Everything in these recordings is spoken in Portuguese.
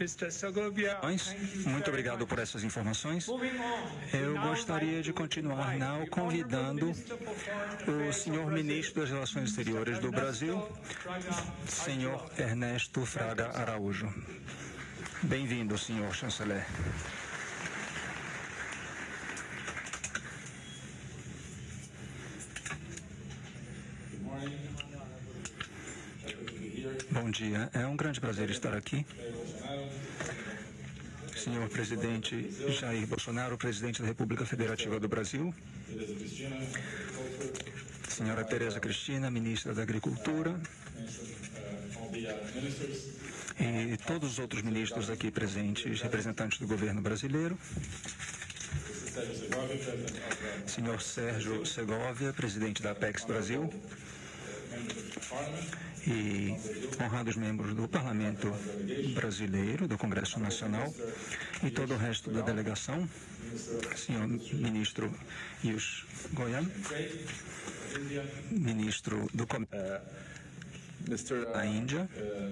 Muito obrigado por essas informações. Eu gostaria de continuar now convidando o senhor Ministro das Relações Exteriores do Brasil, senhor Ernesto Fraga Araújo. Bem-vindo, senhor chanceler. Bom dia, é um grande prazer estar aqui. Senhor presidente Jair Bolsonaro, presidente da República Federativa do Brasil. Senhora Tereza Cristina, ministra da Agricultura. E todos os outros ministros aqui presentes, representantes do governo brasileiro. Senhor Sérgio Segovia, presidente da Apex Brasil. E honrados membros do Parlamento Brasileiro, do Congresso Nacional e todo o resto da delegação, senhor ministro Piyush Goyal, ministro do Comércio da Índia,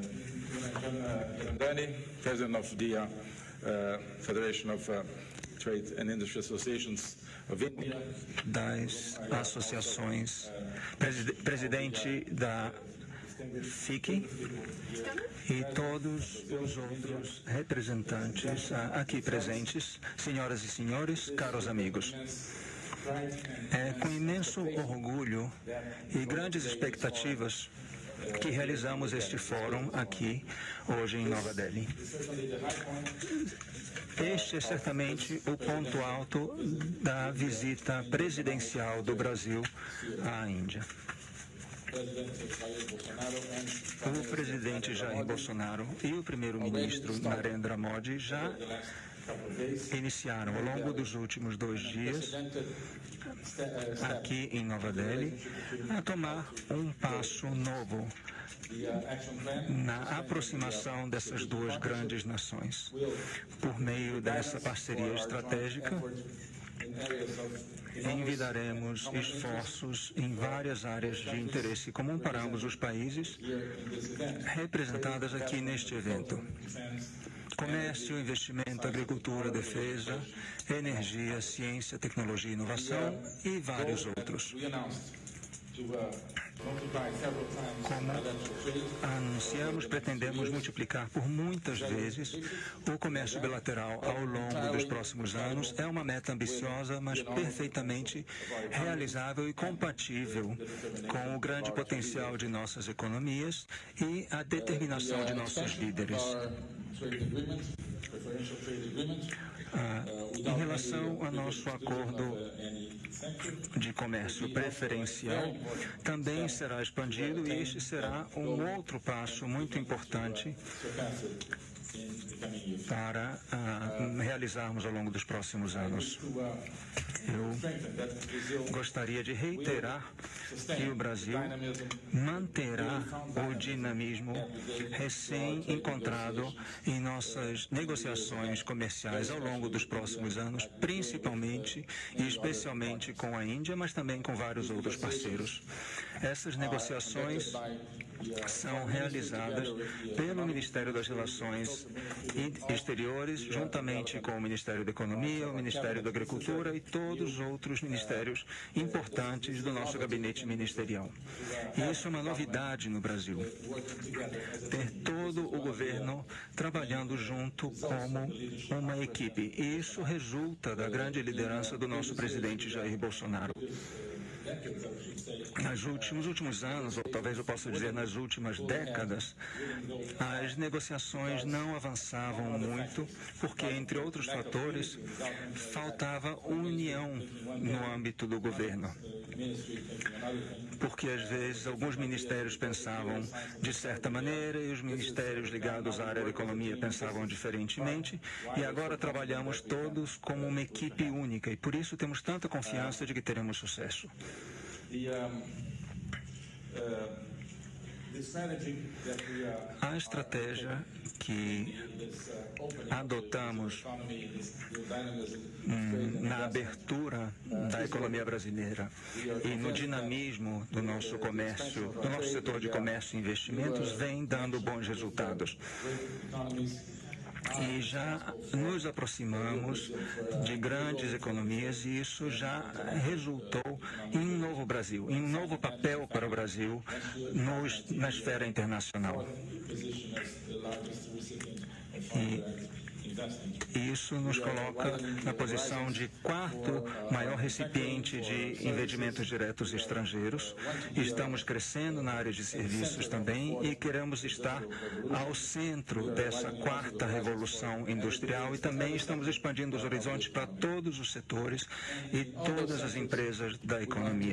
President of the Federation of Trade and Industry Associations of India, das associações, presidente da FICI e todos os outros representantes aqui presentes, senhoras e senhores, caros amigos. É com imenso orgulho e grandes expectativas que realizamos este fórum aqui hoje em Nova Delhi. Este é certamente o ponto alto da visita presidencial do Brasil à Índia. O presidente Jair Bolsonaro e o primeiro-ministro Narendra Modi já iniciaram ao longo dos últimos 2 dias aqui em Nova Delhi a tomar um passo novo na aproximação dessas 2 grandes nações. Por meio dessa parceria estratégica, envidaremos esforços em várias áreas de interesse comum para ambos os países, representadas aqui neste evento. Comércio, investimento, agricultura, defesa, energia, ciência, tecnologia e inovação e vários outros. Como anunciamos, pretendemos multiplicar por muitas vezes o comércio bilateral ao longo dos próximos anos. É uma meta ambiciosa, mas perfeitamente realizável e compatível com o grande potencial de nossas economias e a determinação de nossos líderes. Em relação ao nosso acordo de comércio preferencial, também será expandido e este será um outro passo muito importante para realizarmos ao longo dos próximos anos. Eu gostaria de reiterar que o Brasil manterá o dinamismo recém-encontrado em nossas negociações comerciais ao longo dos próximos anos, principalmente e especialmente com a Índia, mas também com vários outros parceiros. Essas negociações são realizadas pelo Ministério das Relações Exteriores, juntamente com o Ministério da Economia, o Ministério da Agricultura e todos os outros ministérios importantes do nosso gabinete ministerial. E isso é uma novidade no Brasil. Ter todo o governo trabalhando junto como uma equipe. E isso resulta da grande liderança do nosso presidente Jair Bolsonaro. Nos últimos anos, ou talvez eu possa dizer nas últimas décadas, as negociações não avançavam muito porque, entre outros fatores, faltava união no âmbito do governo. Porque, às vezes, alguns ministérios pensavam de certa maneira e os ministérios ligados à área da economia pensavam diferentemente, e agora trabalhamos todos como uma equipe única e, por isso, temos tanta confiança de que teremos sucesso. A estratégia que adotamos na abertura da economia brasileira e no dinamismo do nosso comércio, do nosso setor de comércio e investimentos, vem dando bons resultados. E já nos aproximamos de grandes economias e isso já resultou em um novo Brasil, em um novo papel para o Brasil na esfera internacional. E isso nos coloca na posição de quarto maior recipiente de investimentos diretos estrangeiros. Estamos crescendo na área de serviços também e queremos estar ao centro dessa quarta revolução industrial e também estamos expandindo os horizontes para todos os setores e todas as empresas da economia.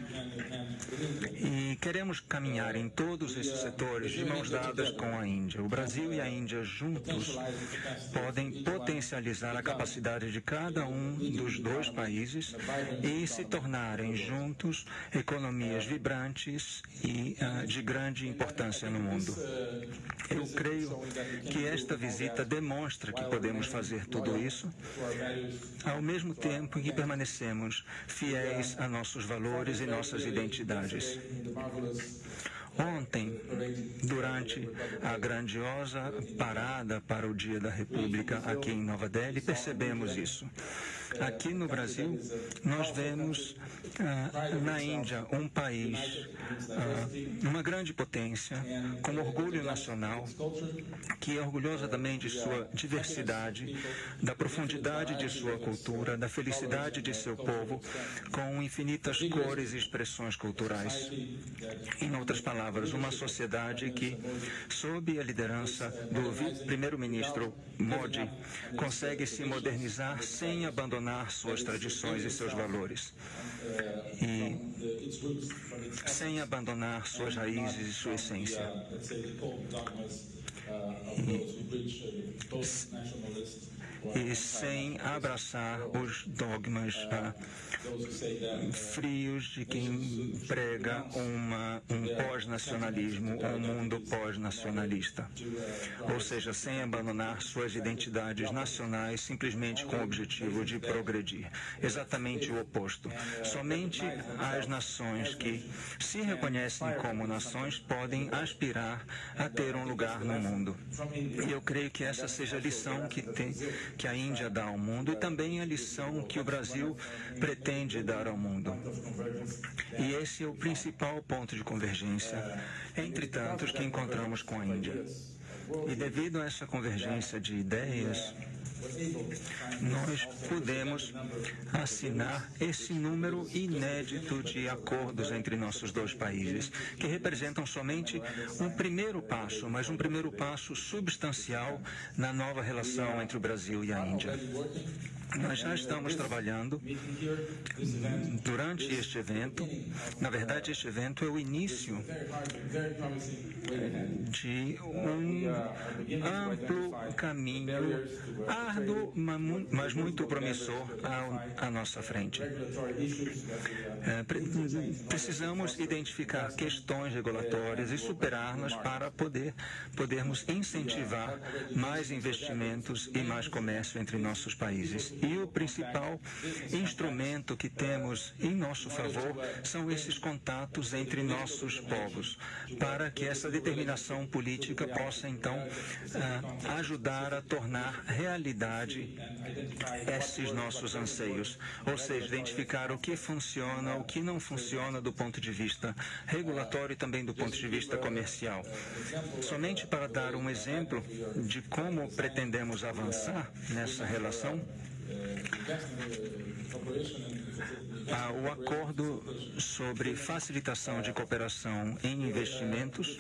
E queremos caminhar em todos esses setores de mãos dadas com a Índia. O Brasil e a Índia juntos podem potencializar a capacidade de cada um dos dois países e se tornarem juntos economias vibrantes e de grande importância no mundo. Eu creio que esta visita demonstra que podemos fazer tudo isso ao mesmo tempo que permanecemos fiéis a nossos valores e nossas identidades. Ontem, durante a grandiosa parada para o Dia da República aqui em Nova Delhi, percebemos isso. Aqui no Brasil, nós vemos na Índia um país, uma grande potência, com orgulho nacional, que é orgulhosa também de sua diversidade, da profundidade de sua cultura, da felicidade de seu povo, com infinitas cores e expressões culturais. Em outras palavras, uma sociedade que, sob a liderança do primeiro-ministro Modi, consegue se modernizar sem abandonar suas tradições e seus valores. E sem abandonar suas raízes e sua essência. E sem abraçar os dogmas frios de quem prega um pós-nacionalismo, um mundo pós-nacionalista. Ou seja, sem abandonar suas identidades nacionais simplesmente com o objetivo de progredir. Exatamente o oposto. Somente as nações que se reconhecem como nações podem aspirar a ter um lugar no mundo. E eu creio que essa seja a lição que a Índia dá ao mundo e também a lição que o Brasil pretende dar ao mundo. E esse é o principal ponto de convergência entre tantos que encontramos com a Índia. E devido a essa convergência de ideias, nós podemos assinar esse número inédito de acordos entre nossos dois países, que representam somente um primeiro passo, mas um primeiro passo substancial na nova relação entre o Brasil e a Índia. Nós já estamos trabalhando durante este evento. Na verdade, este evento é o início de um amplo caminho, árduo, mas muito promissor à nossa frente. Precisamos identificar questões regulatórias e superá-las para podermos incentivar mais investimentos e mais comércio entre nossos países. E o principal instrumento que temos em nosso favor são esses contatos entre nossos povos, para que essa determinação política possa, então, ajudar a tornar realidade esses nossos anseios. Ou seja, identificar o que funciona, o que não funciona do ponto de vista regulatório e também do ponto de vista comercial. Somente para dar um exemplo de como pretendemos avançar nessa relação, o acordo sobre facilitação de cooperação em investimentos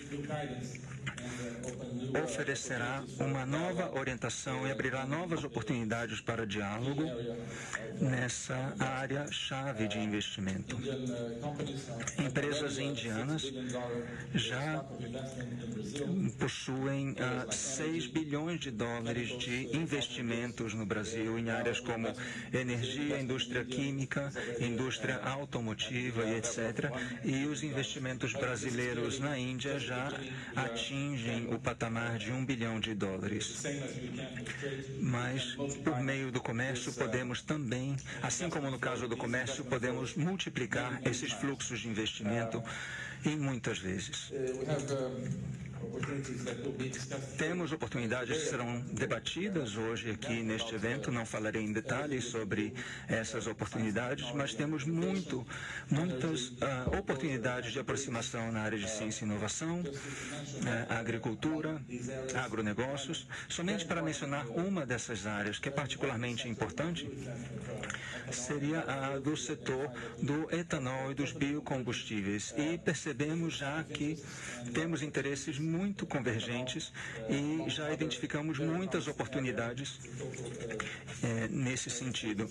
oferecerá uma nova orientação e abrirá novas oportunidades para diálogo nessa área-chave de investimento. Empresas indianas já possuem 6 bilhões de dólares de investimentos no Brasil em áreas como energia, indústria química, indústria automotiva e etc. E os investimentos brasileiros na Índia já atingem o patamar de 1 bilhão de dólares. Mas, por meio do comércio, podemos também, assim como no caso do comércio, podemos multiplicar esses fluxos de investimento em muitas vezes. Temos oportunidades que serão debatidas hoje aqui neste evento. Não falarei em detalhes sobre essas oportunidades, mas temos muitas oportunidades de aproximação na área de ciência e inovação, agricultura, agronegócios. Somente para mencionar uma dessas áreas que é particularmente importante, seria a do setor do etanol e dos biocombustíveis. E percebemos já que temos interesses muito convergentes e já identificamos muitas oportunidades nesse sentido.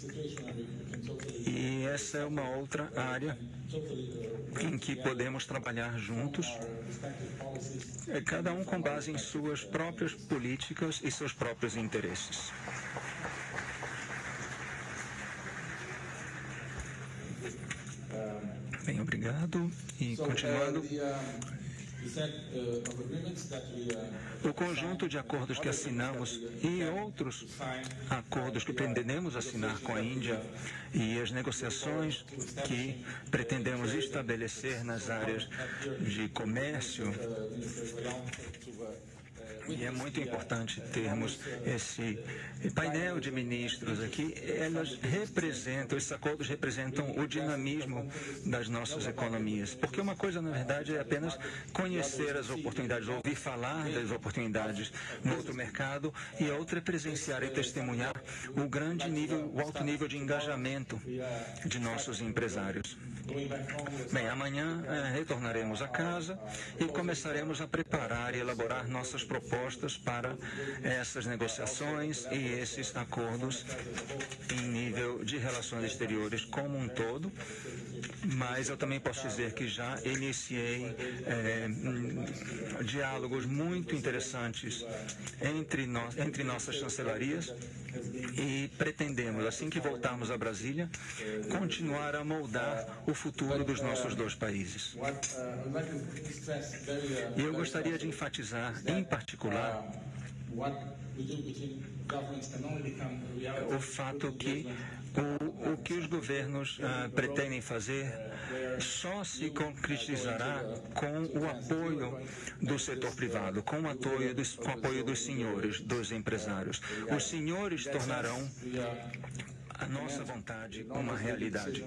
E essa é uma outra área em que podemos trabalhar juntos, cada um com base em suas próprias políticas e seus próprios interesses. Bem, obrigado. E continuando, o conjunto de acordos que assinamos e outros acordos que pretendemos assinar com a Índia e as negociações que pretendemos estabelecer nas áreas de comércio. E é muito importante termos esse painel de ministros aqui. Esses acordos representam o dinamismo das nossas economias. Porque uma coisa, na verdade, é apenas conhecer as oportunidades, ouvir falar das oportunidades no outro mercado, e a outra é presenciar e testemunhar o alto nível de engajamento de nossos empresários. Bem, amanhã retornaremos a casa e começaremos a preparar e elaborar nossas propostas para essas negociações e esses acordos em nível de relações exteriores como um todo. Mas eu também posso dizer que já iniciei diálogos muito interessantes entre nossas chancelarias e pretendemos, assim que voltarmos a Brasília, continuar a moldar o futuro dos nossos dois países. E eu gostaria de enfatizar, em particular, o fato que o que os governos pretendem fazer só se concretizará com o apoio do setor privado, com o apoio dos senhores, dos empresários. Os senhores tornarão a nossa vontade uma realidade.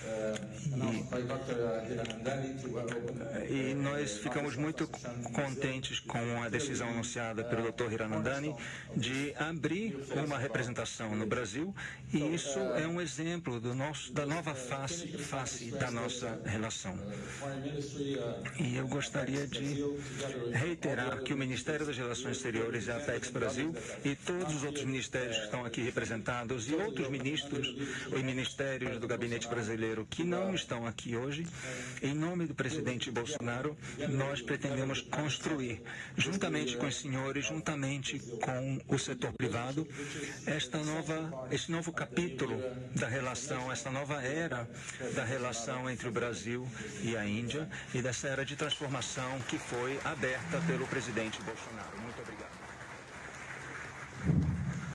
E nós ficamos muito contentes com a decisão anunciada pelo Dr. Hiranandani de abrir uma representação no Brasil, e isso é um exemplo da nova face da nossa relação. E eu gostaria de reiterar que o Ministério das Relações Exteriores, a Apex Brasil e todos os outros ministérios que estão aqui representados e outros ministros e ministérios do gabinete brasileiro que não estão aqui hoje, em nome do presidente Bolsonaro, nós pretendemos construir, juntamente com os senhores, juntamente com o setor privado, esse novo capítulo da relação, essa nova era da relação entre o Brasil e a Índia, e dessa era de transformação que foi aberta pelo presidente Bolsonaro. Muito obrigado.